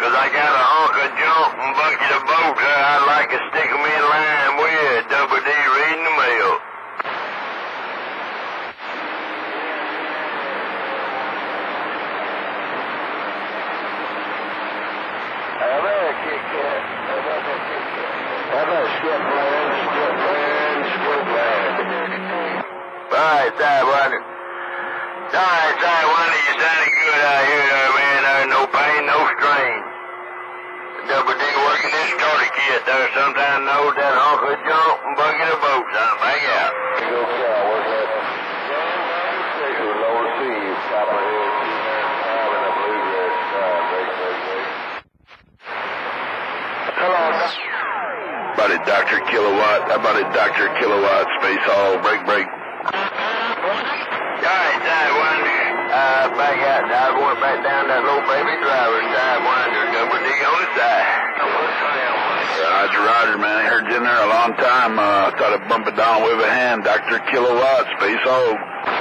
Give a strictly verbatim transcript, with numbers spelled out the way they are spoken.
'cause I got a hunk of junk and bucket of boats there I'd like to stick 'em in line with. Double D reading the mail. How about a Kit Kat? How about that Kit Kat? How about skip land, skip land, skip land? Alright, Sidewinder. Alright, Sidewinder, you sounded good out here, there, man. There's no pain, no strain. Double D working this starter kit there. Sometime knows that hunk of junk and bucket of boats. I'm back out. Go cow, what's that? Station with lower seas, Copperhead, two nine five, and a bluegrass sky. Break, break, break. Hello, How about it, Doctor Kilowatt? How about it, Doctor Kilowatt? Space Hall, break, break. Alright, Sidewinder. Uh, back out. I went back down that little baby driver. Sidewinder, double D on the side. Roger, Roger, man. I heard you in there a long time. Uh, thought I'd bump it down with a hand. Doctor Kilowatt, Space Hog.